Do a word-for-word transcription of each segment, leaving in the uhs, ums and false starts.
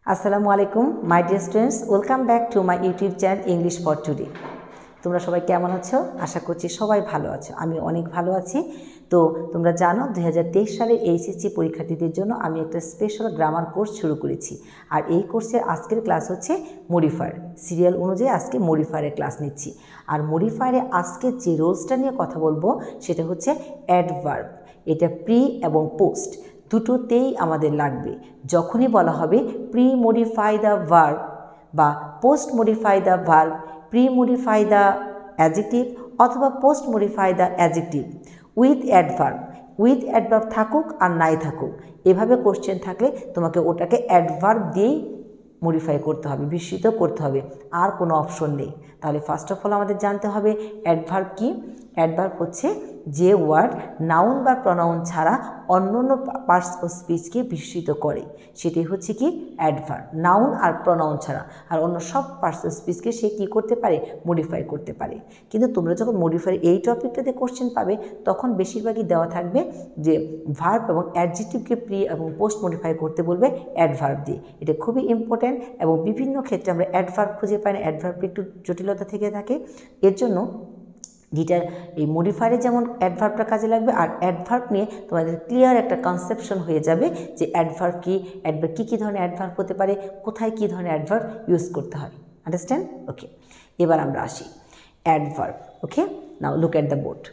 আসসালামু আলাইকুম my dear students, welcome back to my YouTube channel English for today. তোমরা সবাই কেমন আছো? আশা করছি সবাই ভালো আছো। আমি অনেক ভালো আছি। তো তোমরা জানো দুই হাজার তেইশ সালের এইচএসসি পরীক্ষার্থীদের জন্য আমি একটা স্পেশাল গ্রামার কোর্স শুরু করেছি। আর এই কোর্সের আজকের ক্লাস হচ্ছে মডিফায়ার। সিরিয়াল অনুযায়ী আজকে মডিফায়ারের ক্লাস নিচ্ছি। আর মডিফায়ারে আজকে যে রোলসটা নিয়ে কথা বলবো সেটা হচ্ছে অ্যাডভার্ব। এটা প্রি এবং পোস্ট দুটোতেই আমাদের লাগবে। যখনই বলা হবে প্রি মডিফাই দ্য ভার্ব বা post modify the verb, pre modify the adjective অথবা post modify the adjective with adverb, with adverb থাকুক আর নাই থাকুক, এভাবে কোশ্চেন থাকলে তোমাকে ওটাকে অ্যাডভার্ব দিয়েই মডিফাই করতে হবে, বিস্মিত করতে হবে, আর কোনো অপশন নেই। তাহলে ফার্স্ট অফ অল আমাদের জানতে হবে অ্যাডভার্ব কি। অ্যাডভার্ব হচ্ছে যে ওয়ার্ড নাউন বা প্রনাউন ছাড়া অন্য অন্য পার্টস অফ স্পিচকে বিস্মিত করে, সেটাই হচ্ছে কি অ্যাডভার্ব। নাউন আর প্রনাউন ছাড়া আর অন্য সব পার্টস অফ স্পিচকে সে কী করতে পারে, মডিফাই করতে পারে। কিন্তু তোমরা যখন মডিফাই এই টপিকটাতে কোশ্চেন পাবে তখন বেশিরভাগই দেওয়া থাকবে যে ভার্ব এবং অ্যাডজেক্টিভকে প্রি এবং পোস্ট মডিফাই করতে বলবে অ্যাডভার্ব দিয়ে। এটা খুবই ইম্পর্ট্যান্ট এবং বিভিন্ন ক্ষেত্রে আমরা অ্যাডভার্ব খুঁজে পাই না, অ্যাডভার্বে একটু জটিলতা থেকে থাকে। এর জন্য যেটা এই মডিফায়ারে যেমন অ্যাডভার্বটা কাজে লাগবে, আর অ্যাডভার্ব নিয়ে তোমাদের ক্লিয়ার একটা কনসেপশন হয়ে যাবে যে অ্যাডভার্ব কী, অ্যাডভার্ব কী কী ধরনের অ্যাডভার্ব হতে পারে, কোথায় কী ধরনের অ্যাডভার্ব ইউজ করতে হয়। আন্ডারস্ট্যান্ড? ওকে, এবার আমরা আসি adverb. Okay, now look at the board.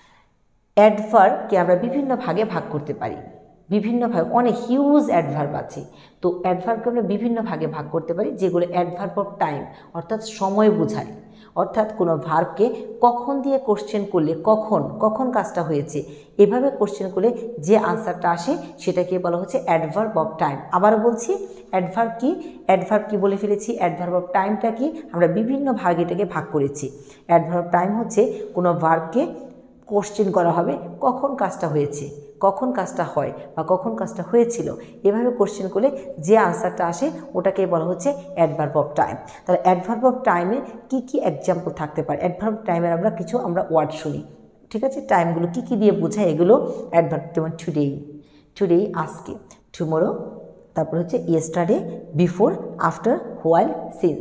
অ্যাডভার্বকে আমরা বিভিন্ন ভাগে ভাগ করতে পারি, বিভিন্ন ভাগ, অনেক হিউজ অ্যাডভার্ব আছে। তো অ্যাডভার্বকে আমরা বিভিন্ন ভাগে ভাগ করতে পারি, যেগুলো অ্যাডভার্ব অফ টাইম অর্থাৎ সময় বোঝায়। অর্থাৎ কোনো ভার্বকে কখন দিয়ে কোশ্চেন করলে, কখন কখন কাজটা হয়েছে এভাবে কোশ্চেন করলে যে আনসারটা আসে সেটাকে বলা হচ্ছে অ্যাডভার্ব অফ টাইম। আবার বলছি, অ্যাডভার্ব কি, অ্যাডভার্ব কি বলে ফেলেছি, অ্যাডভার্ব অফ টাইমটা কি, আমরা বিভিন্ন ভাগে এটাকে ভাগ করেছি। অ্যাডভার্ব টাইম হচ্ছে কোনো ভার্বকে কোশ্চেন করা হবে কখন কাজটা হয়েছে, কখন কাজটা হয় বা কখন কাজটা হয়েছিল, এভাবে কোশ্চেন করলে যে আনসারটা আসে ওটাকে বলা হচ্ছে অ্যাডভার্ব অফ টাইম। তাহলে অ্যাডভার্ব অফ টাইমে কী কী এক্সাম্পল থাকতে পারে, অ্যাডভার্ব টাইমের আমরা কিছু আমরা ওয়ার্ড শুনি, ঠিক আছে? টাইমগুলো কী কী দিয়ে বোঝায় এগুলো অ্যাডভার্ব। যেমন টুডে, টুডে আজকে, টুমোরো, তারপর হচ্ছে yesterday, before, after, while, since.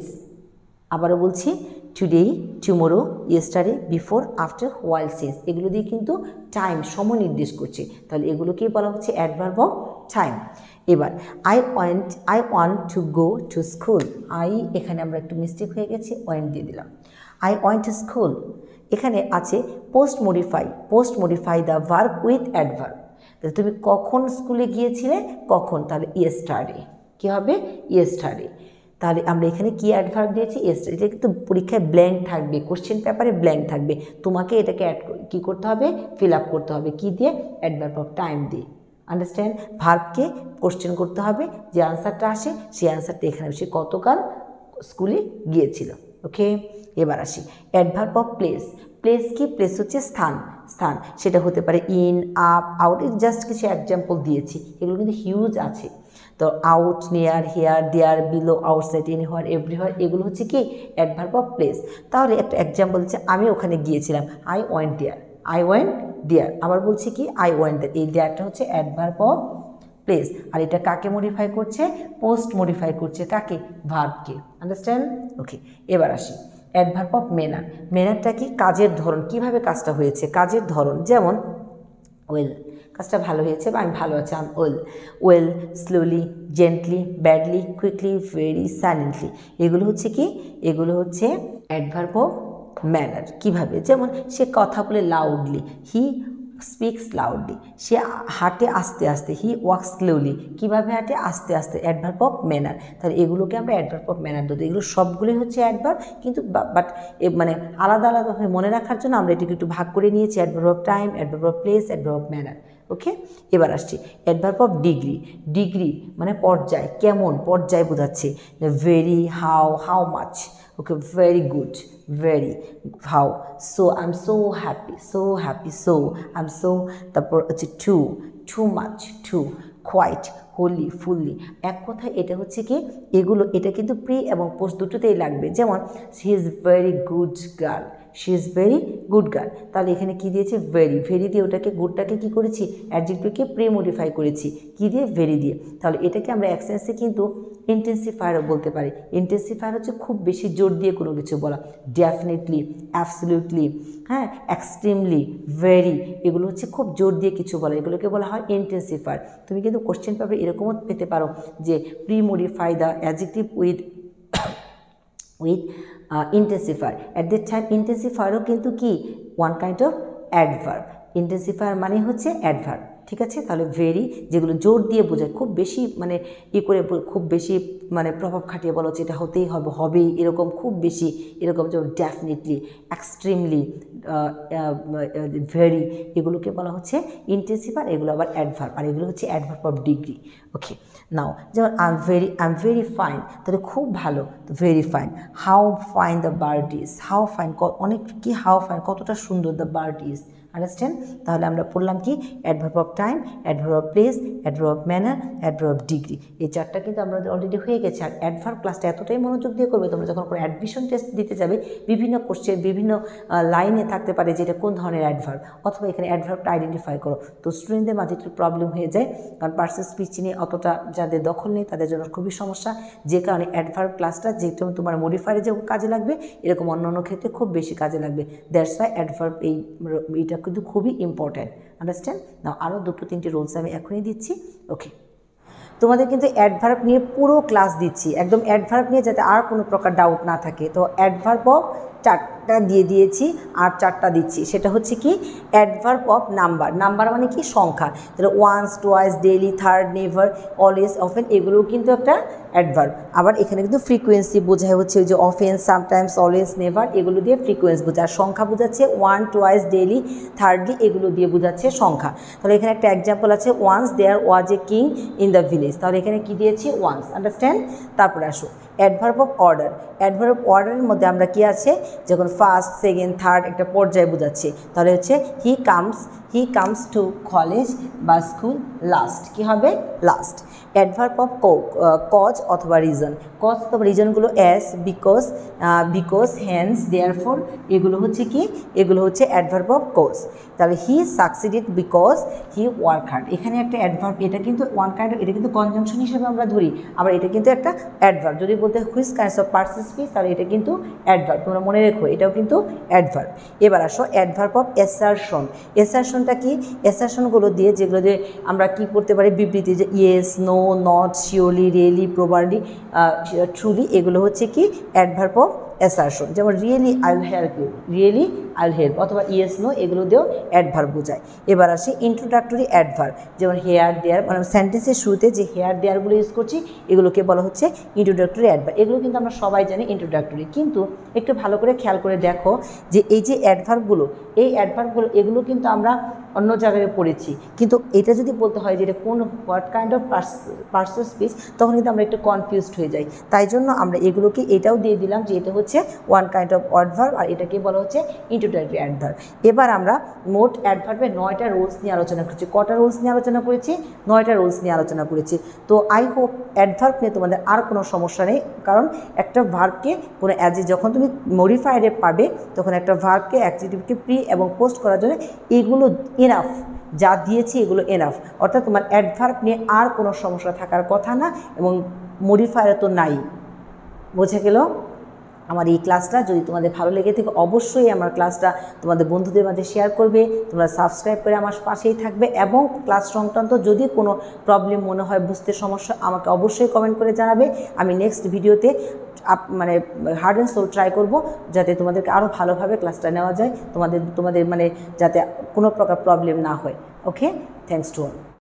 আবারও বলছি, today, tomorrow, yesterday, before, after, while, since, এগুলো দিয়ে কিন্তু টাইম, সময় নির্দেশ করছে। তাহলে এগুলোকেই বলা হচ্ছে অ্যাডভার্ব অফ টাইম। এবার I want, I want to go to school. I, এখানে আমরা একটু মিস্টেক হয়ে গেছি, ওয়ান্ট দিয়ে দিলাম। আই ওয়ান্ট টু স্কুল, এখানে আছে post modify, post modify the verb with adverb. তাহলে তুমি কখন স্কুলে গিয়েছিলে, কখন, তাহলে ইয়েস্টারডে, কী হবে, ইয়েস্টারডে। তাহলে আমরা এখানে কি অ্যাডভার্ব দিয়েছি, ইয়েস্টারডে। এটা কিন্তু পরীক্ষায় ব্ল্যাঙ্ক থাকবে, কোশ্চেন পেপারে ব্ল্যাঙ্ক থাকবে, তোমাকে এটাকে অ্যাড কী করতে হবে, ফিল আপ করতে হবে, কী দিয়ে, অ্যাডভার্ব অফ টাইম দিয়ে। আন্ডারস্ট্যান্ড? ভার্বকে কোশ্চেন করতে হবে, যে আনসারটা আসে সেই আনসারটা এখানে সে কতকাল স্কুলে গিয়েছিল। ওকে, এবার আসি অ্যাডভার্ব অফ প্লেস। প্লেস কি, প্লেস হচ্ছে স্থান, স্থান, সেটা হতে পারে ইন, আপ, আউট, জাস্ট কিছু এক্সাম্পল দিয়েছি, এগুলো কিন্তু হিউজ আছে। তো out, near, here, there, below, outside, anywhere, everywhere, এগুলো হচ্ছে কি অ্যাডভার্ব অফ প্লেস। তাহলে একটা এক্সাম্পল দিচ্ছে, আমি ওখানে গিয়েছিলাম, I went there, I went there. আবার বলছি কি, আই ওয়েন্ট দেয়ার, এই দেয়ারটা হচ্ছে অ্যাডভার্ব অফ প্লেস। আর এটা কাকে মডিফাই করছে, পোস্ট মডিফাই করছে, কাকে, ভার্বকে। আন্ডারস্ট্যান্ড? ওকে, এবার আসি অ্যাডভার্ব অফ ম্যানার। ম্যানারটা কি, কাজের ধরন, কিভাবে কাজটা হয়েছে, কাজের ধরন। যেমন ওয়েল, কাজটা ভালো হয়েছে বা আমি ভালো আছি, am well. Well, slowly, gently, badly, quickly, very, silently, এগুলো হচ্ছে কি, এগুলো হচ্ছে অ্যাডভার্ব অফ ম্যানার। কীভাবে, যেমন সে কথা বলে লাউডলি, হি স্পিক্স লাউডলি, সে হাঁটে আস্তে আস্তে, হি ওয়াক্স স্লোলি, কীভাবে হাঁটে, আস্তে আস্তে, অ্যাডভার্ব অফ ম্যানার। তাহলে এগুলোকে আমরা অ্যাডভার্ব অফ ম্যানার ধরতে, এগুলো সবগুলোই হচ্ছে অ্যাডভার্ব, কিন্তু বাট মানে আলাদা আলাদাভাবে মনে রাখার জন্য আমরা এটাকে একটু ভাগ করে নিয়েছি, adverb of time, adverb of place, adverb of manner. Okay, এবার আসছি অ্যাডভার্ব অফ ডিগ্রি। ডিগ্রি মানে পর্যায়, কেমন, পর্যায় বোঝাচ্ছে, very, how, how much. Okay, very good, very, how, so I am so happy, so happy, so I am so, তারপর হচ্ছে too, too much, too, quite, wholly, fully. এক কথায় এটা হচ্ছে কি, এগুলো এটা কিন্তু প্রি এবং পোস্ট দুটোতেই লাগবে। যেমন she is very good girl, she is very good girl. তাহলে এখানে কি দিয়েছে ভেরি, ভেরি দিয়ে ওটাকে গুডটাকে কি করেছি অ্যাডজেক্টিভকে প্রি মডিফাই করেছি কি দিয়ে ভেরি দিয়ে। তাহলে এটাকে আমরা এক সেন্সে কিন্তু ইন্টেন্সিফায়ারও বলতে পারি। ইন্টেন্সিফায়ার হচ্ছে খুব বেশি জোর দিয়ে কোনো কিছু বলা, ডেফিনেটলি, অ্যাবসলিউটলি, হ্যাঁ, এক্সট্রিমলি, ভেরি, এগুলো হচ্ছে খুব জোর দিয়ে কিছু বলা, এগুলোকে বলা হয় ইন্টেন্সিফায়ার। তুমি কিন্তু কোশ্চেন পেপারে এরকমও পেতে পারো যে pre modify the adjective with with intensifier. At that time ইন্টেন্সিফায়ারও কিন্তু কি one kind of adverb. Intensifier মানে হচ্ছে অ্যাডভার্ব, ঠিক আছে। তাহলে ভেরি যেগুলো জোর দিয়ে বোঝায়, খুব বেশি মানে ই করে, খুব বেশি মানে প্রভাব খাটিয়ে বলো যে এটা হতেই হবে, হবেই, এরকম খুব বেশি, এরকম যেমন ডেফিনেটলি, এক্সট্রিমলি, ভেরি, এগুলোকে বলা হচ্ছে ইন্টেন্সিফায়ার, এগুলো আবার অ্যাডভার্ব, আর এগুলো হচ্ছে adverb of degree. Okay, now যেমন I am very, I am very fine, তাহলে খুব ভালো, তো very fine. How fine the bird is, how fine, অনেক কি, হাউ ফাইন, কতটা সুন্দর দ্য বার্ড ইজ, আন্ডারস্ট্যান্ড। তাহলে আমরা পড়লাম কি adverb of time, adverb of place, adverb of manner, adverb of degree, এই চারটা কিন্তু আমাদের অলরেডি হয়ে গেছে। আর অ্যাডভার্ব ক্লাসটা এতটাই মনোযোগ দিয়ে করবে, তোমরা যখন কোনো অ্যাডমিশন টেস্ট দিতে যাবে বিভিন্ন কোশ্চেন বিভিন্ন লাইনে থাকতে পারে যে এটা কোন ধরনের অ্যাডভার্ব, অথবা এখানে অ্যাডভার্বটা আইডেন্টিফাই করো। তো স্টুডেন্টদের মাঝে একটু প্রবলেম হয়ে যায়, কারণ পার্সন স্পিচ নিয়ে অতটা যাদের দখল নেই তাদের জন্য খুবই সমস্যা, যে কারণে অ্যাডভার্ব ক্লাসটা যেহেতু তোমার মডিফায়ারে যে কাজে লাগবে এরকম অন্য অন্য ক্ষেত্রে খুব বেশি কাজে লাগবে। দ্যাটস ওয়াই অ্যাডভার্ব এই এইটা কিন্তু খুবই ইম্পর্ট্যান্ট, আন্ডারস্ট্যান্ড। না আরও দুটো তিনটে রুলস আমি এখনই দিচ্ছি। ওকে, তোমাদের কিন্তু অ্যাডভার্ব নিয়ে পুরো ক্লাস দিচ্ছি, একদম অ্যাডভার্ব নিয়ে যাতে আর কোনো প্রকার ডাউট না থাকে। তো অ্যাডভার্ব অফ চারটা দিয়ে দিয়েছি আর চারটা দিচ্ছি, সেটা হচ্ছে কি অ্যাডভার্ব অফ নাম্বার। নাম্বার মানে কি সংখ্যা, তাহলে once, twice, daily, third, never, always, often, এগুলোও কিন্তু একটা অ্যাডভার্ব। আবার এখানে কিন্তু ফ্রিকোয়েন্সি বোঝায় হচ্ছে ওই যে অফেন, সামটাইমস, অলওয়েজ, নেভার, এগুলো দিয়ে ফ্রিকোয়েন্সি বোঝায়। আর সংখ্যা বোঝাচ্ছে ওয়ান, টোয়াইস, ডেইলি, থার্ডলি, এগুলো দিয়ে বোঝাচ্ছে সংখ্যা। তাহলে এখানে একটা এক্সাম্পল আছে, once there was a king in the village, তাহলে এখানে কি দিয়েছি ওয়ান্স, আন্ডারস্ট্যান্ড। তারপরে আসো adverb of order. Adverb of অর্ডারের মধ্যে আমরা কি আছে, যখন ফার্স্ট, সেকেন্ড, থার্ড একটা পর্যায়ে বোঝাচ্ছে, তাহলে হচ্ছে he comes, he comes to college বা স্কুল লাস্ট, কি হবে লাস্ট। অ্যাডভার্ব অফ কজ অথবা রিজন, কজ অথবা রিজনগুলো as, because, because, hence, therefore, এগুলো হচ্ছে কি, এগুলো হচ্ছে অ্যাডভার্ব অফ কজ। তাহলে he succeeded because he work hard, এখানে একটা অ্যাডভার্ব, এটা কিন্তু ওয়ান কাইন্ড অফ, এটা কিন্তু কনজাংশন হিসেবে আমরা ধরি, আবার এটা কিন্তু একটা অ্যাডভার্ব। যদি বলতে which kinds of person speech, তাহলে এটা কিন্তু অ্যাডভার্ব, তোমরা মনে রেখো এটাও কিন্তু অ্যাডভার্ব। এবার আসো অ্যাডভার্ব অফ অ্যাসারশন। অ্যাসারশনটা কি, অ্যাসারশনগুলো দিয়ে যেগুলো দিয়ে আমরা কি করতে পারি বিবৃতি, যে yes, no, not, surely, really, probably, truly, এগুলো হচ্ছে কি অ্যাডভার্ব অফ অ্যাসারশন। যেমন really I will help you, really I will help, অথবা ইয়েস, নো, এগুলো দিয়েও অ্যাডভার্ব বোঝায়। এবার আসি ইন্ট্রোডাক্টরি অ্যাডভার্ব, যেমন হেয়ার, দেয়ার, মানে সেন্টেন্সের শুরুতে যে হেয়ার, দেয়ারগুলো ইউজ করছি এগুলোকে বলা হচ্ছে ইন্ট্রোডাক্টরি অ্যাডভার্ব। এগুলো কিন্তু আমরা সবাই জানি ইন্ট্রোডাক্টরি, কিন্তু একটু ভালো করে খেয়াল করে দেখো যে এই যে অ্যাডভার্বগুলো, এই অ্যাডভার্বগুলো এগুলো কিন্তু আমরা অন্য জায়গায় পড়েছি, কিন্তু এটা যদি বলতে হয় যে এটা কোন what kind of person speech, তখন কিন্তু আমরা একটু কনফিউজড হয়ে যাই। তাই জন্য আমরা এগুলোকে এটাও দিয়ে দিলাম যে এটা হচ্ছে ওয়ান কাইন্ড অফ অ্যাডভার্ব, আর এটাকে বলা হচ্ছে ইন্ট্রোডাক্টরি অ্যাডভার্ব। এবার আমরা মোট অ্যাডভার্বের নয়টা রুলস নিয়ে আলোচনা করেছি। কটা রুলস নিয়ে আলোচনা করেছি? নয়টা রুলস নিয়ে আলোচনা করেছি। তো আই হোপ অ্যাডভার্ব নিয়ে তোমাদের আর কোনো সমস্যা নেই, কারণ একটা ভার্বকে কোনো অ্যাজে যখন তুমি মডিফায়ারে পাবে তখন একটা ভার্বকে অ্যাডজেক্টিভকে প্রি এবং পোস্ট করার জন্য এগুলো এনাফ, যা দিয়েছি এগুলো এনাফ। অর্থাৎ তোমার অ্যাডভার্ব নিয়ে আর কোনো সমস্যা থাকার কথা না, এবং মডিফায়ারে তো নাই। বোঝা গেল? আমার এই ক্লাসটা যদি তোমাদের ভালো লেগে থাকে অবশ্যই আমার ক্লাসটা তোমাদের বন্ধুদের মাঝে শেয়ার করবে, তোমরা সাবস্ক্রাইব করে আমার পাশেই থাকবে, এবং ক্লাস সংক্রান্ত যদি কোনো প্রবলেম মনে হয়, বুঝতে সমস্যা, আমাকে অবশ্যই কমেন্ট করে জানাবে। আমি নেক্সট ভিডিওতে মানে হার্ড অ্যান্ড সোল ট্রাই করব যাতে তোমাদেরকে আরও ভালোভাবে ক্লাসটা নেওয়া যায়, তোমাদের তোমাদের মানে যাতে কোনো প্রকার প্রবলেম না হয়। Okay, thanks to all.